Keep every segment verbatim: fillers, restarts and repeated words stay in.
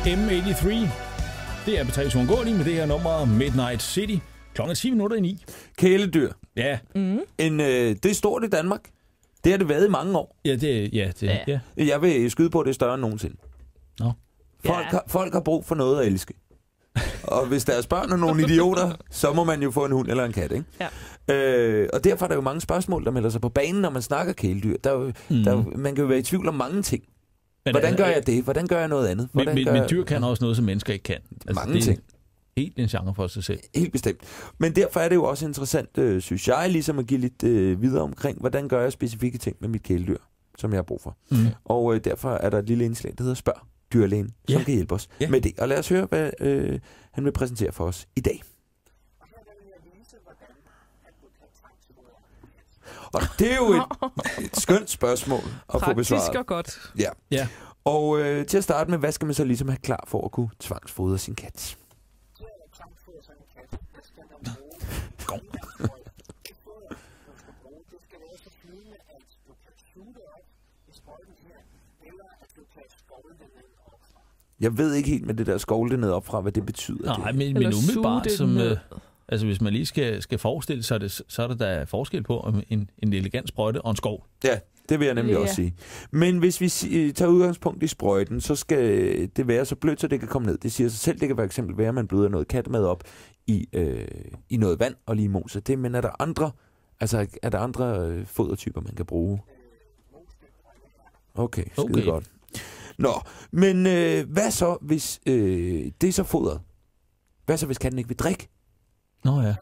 M otteogtredive. Det er betalt uundgåeligt med det her nummer Midnight City. Klokken er ti minutter i ni. Kæledyr. Ja. Mm. En, øh, det er stort i Danmark. Det har det været i mange år. Ja, det, ja, det, ja. ja. Jeg vil skyde på, at det er større end nogensinde. Nå. Folk, Ja. har, folk har brug for noget at elske. Og hvis deres børn er nogle idioter, så må man jo få en hund eller en kat, ikke? Ja. Øh, og derfor er der jo mange spørgsmål, der melder sig på banen, når man snakker kæledyr. Der er jo, Mm. der er jo, man kan jo være i tvivl om mange ting. Men, Hvordan gør øh, jeg det? Hvordan gør jeg noget andet? Men, Hvordan men, gør men jeg... dyr kan også noget, som mennesker ikke kan. Mange det er ting. Helt en genre for sig selv. Helt bestemt. Men derfor er det jo også interessant, øh, synes jeg, ligesom at give lidt øh, videre omkring, hvordan gør jeg specifikke ting med mit kæledyr, som jeg har brug for. Mm. Og øh, derfor er der et lille indslag, der hedder Spørg dyrlægen, som Ja. kan hjælpe os Ja. med det. Og lad os høre, hvad øh, han vil præsentere for os i dag. Og det er jo et, et skønt spørgsmål at få besvaret. Praktisk og godt. Ja. Ja. Og øh, til at starte med, hvad skal man så ligesom have klar for at kunne tvangsfodre sin kat? Kom. Jeg ved ikke helt med det der skovle ned op fra, hvad det betyder. Nej, det. men, men Eller suge umiddelbart, det som, ned. øh, altså hvis man lige skal, skal forestille sig det, så er der da forskel på om en, en elegant sprøjte og en skov. Ja, det vil jeg nemlig Ja. også sige. Men hvis vi si- tager udgangspunkt i sprøjten, så skal det være så blødt, så det kan komme ned. Det siger sig selv, det kan for eksempel være, at man bløder noget kattemad op i, øh, i noget vand og lige moser det. Men er der andre, altså, er der andre øh, fodertyper, man kan bruge? Okay, skide Okay. godt. Nå, men øh, hvad så, hvis øh, det er så fodret? Hvad så, hvis katten ikke vil drikke? Nå ja.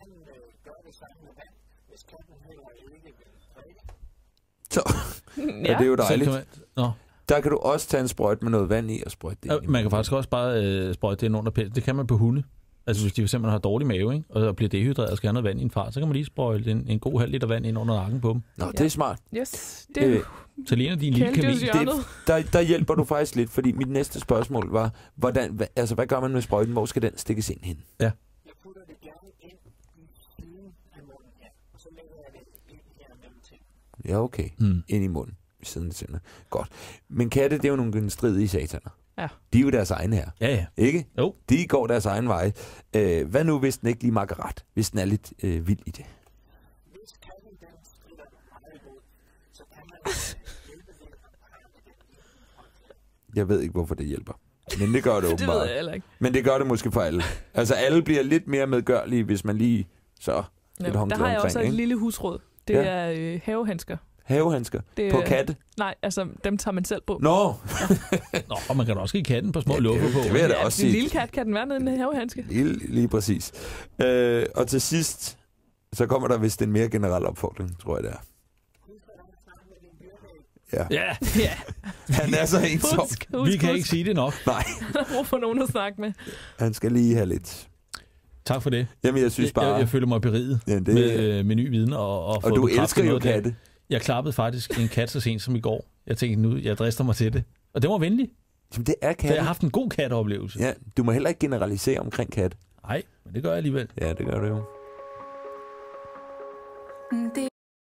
Så Ja. er det jo Så dejligt. kan man, nå, Der kan du også tage en sprøjt med noget vand i og sprøjte det ja, ind i man kan munden. faktisk også bare øh, sprøjte det ind under pelsen. Det kan man på hunde. Altså hvis de for eksempel har dårlig mave, ikke? Og bliver dehydreret og skal have noget vand i en fart, så kan man lige sprøjte en, en god halv liter vand ind under nakken på dem. Nå, det er smart. Yes, det er Øh, jo Så ligner de en lille kamel. kæledyrshjørnet. Der, der hjælper du faktisk lidt, fordi mit næste spørgsmål var, hvordan, hva, altså, hvad gør man med sprøjten? Hvor skal den stikkes ind hen? Ja. Ja, okay. Mm. Ind i munden. Ved siden af tænderne. Godt. Men katte, det er jo nogle genstridige sataner. Ja. De er jo deres egne her. Ja, ja. Ikke? Jo. De går deres egen vej. Øh, hvad nu, hvis den ikke lige makker ret? Hvis den er lidt øh, vild i det? Jeg ved ikke, hvorfor det hjælper. Men det gør det Det ved åbenbart. jeg heller ikke. Men det gør det måske for alle. Altså alle bliver lidt mere medgørlige, hvis man lige så Ja, et der håndklæde har jeg omkring, også et ikke? lille husråd. Det Ja. er øh, havehandsker. Havehandsker Det, på er- katte. Nej, altså dem tager man selv på. Nå, Nå, og man kan da også give katten på små Ja, ja, det- luffer på. det vil jeg da Ja, også en sige. lille kat kan den være nede i en havehandske. lige, lige præcis. Øh, og til sidst, så kommer der vist en mere generel opfordring, tror jeg det er. Ja. Ja, Ja, Han er så ensom. husk, husk, vi kan husk. ikke sige det nok. Nej, Der er brug for nogen at snakke med. han skal lige have lidt. Tak for det. Jamen, jeg synes bare... Jeg, jeg føler mig beriget Ja, det, med, øh, med ny viden. Og, og, og fået du bekræftet elsker jo noget der. katte. Jeg klappede faktisk en kat så sent som i går. Jeg tænkte nu, jeg drister mig til det. Og det var venligt. Jamen, det er Så katte. jeg har haft en god katteoplevelse. Ja, du må heller ikke generalisere omkring kat. Nej, men det gør jeg alligevel. Ja, det gør du jo. Det